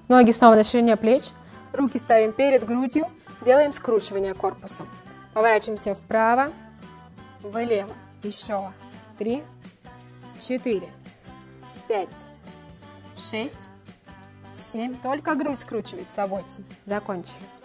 Ноги снова на ширине плеч. Руки ставим перед грудью. Делаем скручивание корпусом. Поворачиваемся вправо, влево. Еще 3, 4, 5, 6, 7. Только грудь скручивается. 8. Закончили.